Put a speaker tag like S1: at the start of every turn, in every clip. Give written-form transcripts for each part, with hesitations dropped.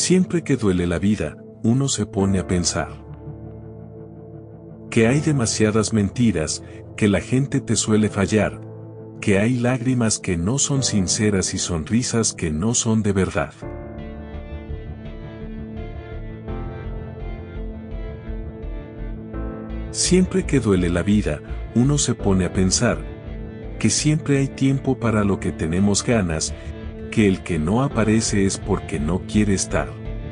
S1: Siempre que duele la vida, uno se pone a pensar que hay demasiadas mentiras, que la gente te suele fallar, que hay lágrimas que no son sinceras y sonrisas que no son de verdad. Siempre que duele la vida, uno se pone a pensar que siempre hay tiempo para lo que tenemos ganas, que el que no aparece es porque no quiere estar.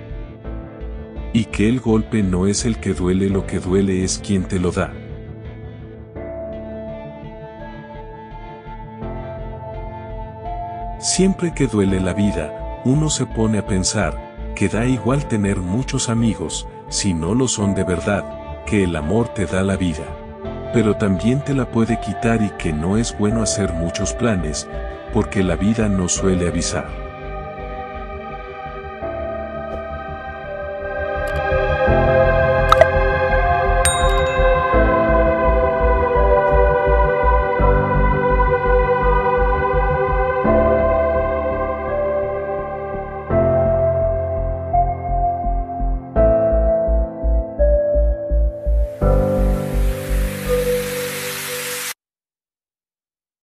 S1: Y que el golpe no es el que duele, lo que duele es quien te lo da. Siempre que duele la vida, uno se pone a pensar que da igual tener muchos amigos, si no lo son de verdad, que el amor te da la vida, pero también te la puede quitar y que no es bueno hacer muchos planes, porque la vida no suele avisar.